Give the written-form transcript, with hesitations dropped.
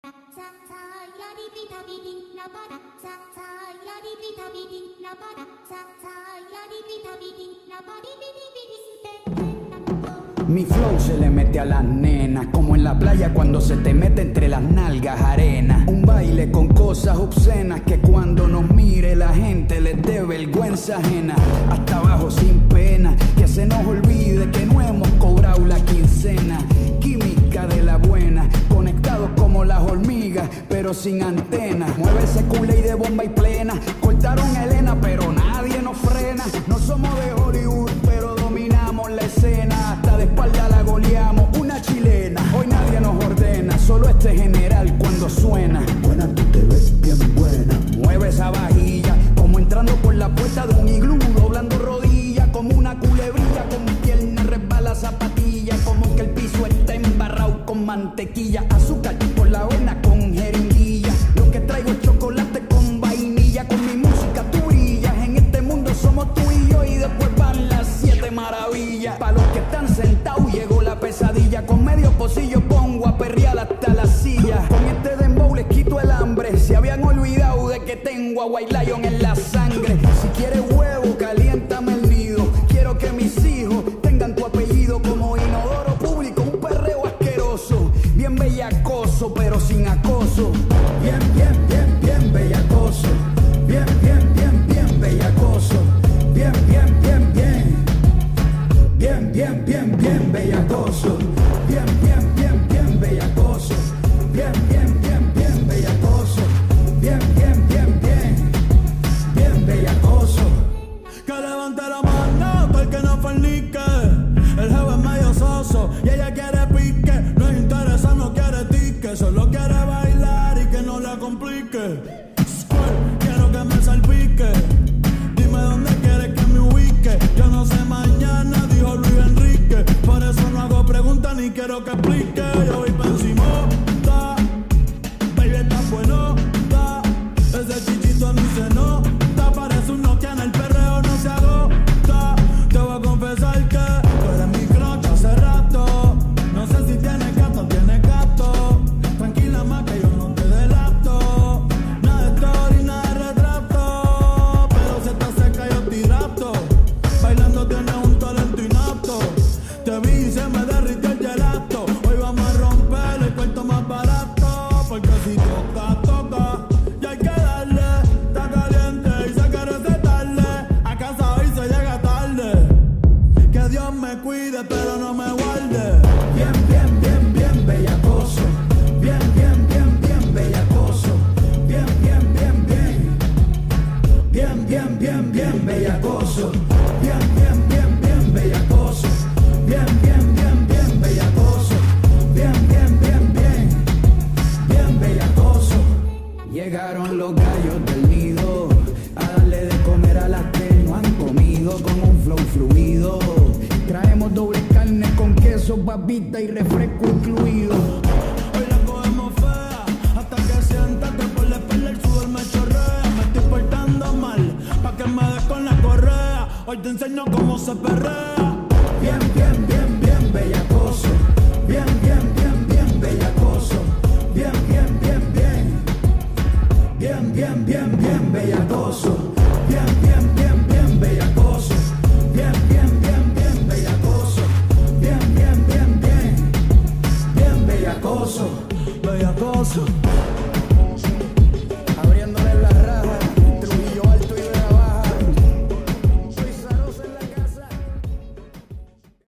Mi flow se le mete a las nenas, como en la playa cuando se te mete entre las nalgas arena. Un baile con cosas obscenas que cuando nos mire la gente les dé vergüenza ajena. Hasta abajo sin pena, que se nos olvide que no hemos cobrado la quincena. Química de la buena, conectados como las hormigas, pero sin antenas. Mueve ese culé y de bomba y plena. Cortaron a Elena, pero nadie nos frena. No somos de Hollywood, pero dominamos la escena. Hasta de espalda la goleamos, una chilena. Hoy nadie nos ordena, solo este general cuando suena. Buena, tú te ves bien buena. Mueve esa vajilla, como entrando por la puerta de un iglú, doblando rodillas, como una culebrilla, con pierna resbala zapatilla, como que el piso está embarrado con mantequilla, azúcar por la avena con jeringuilla. Lo que traigo es chocolate con vainilla, con mi música tú brillas. En este mundo somos tú y yo, y después van las 7 maravillas. Pa' los que están sentados llegó la pesadilla, con medio pocillo pongo a perrear hasta la silla. Con este dembow les quito el hambre, se habían olvidado de que tengo a White Lion en la sangre. Si quieres huevo, caliéntame el nido. Quiero que mis hijos tengan tu apellido, como inodoro público, un perreo asqueroso. Bien bellacoso, pero sin acoso. Bien, bien, bien, bien bellacoso. Bien, bien, bien, bien bellacoso. Bien, bien, bien, bien. Bien, bien, bien, bien bellacoso. Bien, bien, bien, bien bellacoso. Bien, bien, bien, bien bellacoso. Bien, bien, bien, bien. Bien bellacoso. Que levante la mano para el que no fornique. El jefe es medio soso y ella quiere pique. No es interesa, no quiere tique. Solo quiere bailar y que no la complique. Squirt, quiero que me salpique. Dime dónde quieres que me ubique. Yo no sé mañana, dijo Luis Enrique. Por eso no hago preguntas ni quiero que explique. Yo voy pa' encima, baby, está bueno, ese chichito ni se nota. Parece un Nokia en el perreo, no se agota. Te voy a confesar que tú eres mi crush hace rato. No sé si tienes gato, tienes gato. Tranquila más que yo no te delato. Nada de story, nada de retrato. Pero si estás cerca yo te rapto. Bailando tienes un talento inapto. Te vi y se me derritió el gelato. Hoy vamos a romper el cuento más barato. Porque si toca, toca. Y hay que darle. Está caliente y se quiere recetarle. A casa hoy se llega tarde. Que Dios me cuide pero no me guarde. Bien, bien, bien, bien bellacoso. Bien, bien, bien, bien bellacoso. Bien, bien, bien, bien. Bien, bien, bien, bien bellacoso. Bien, bien, bien, bien bellacoso. Bien, bien, bien, bien bellacoso. Bien, bien, bien, bien. Bien bellacoso. Llegaron los gallos del nido a darle de comer a las que no han comido, con un flow fluido. Traemos doble carne con queso, papita y refresco incluido. Hoy la cogemos fea, hasta que sientas que por la espalda el sudor me chorrea. Me estoy portando mal, pa' que me des con la correa. Hoy te enseño cómo se perrea. Bien, bien, bien, bien bellacoso. Bien, bien, bien, bien bellacoso. Bien, bien, bien, bien. Bien, bien, bien, bien bellacoso. Bien, bien, bien, bien bellacoso. Bien, bien, bien, bien bellacoso. Bien, bien, bien, bien. Bien bellacoso. Bellacoso.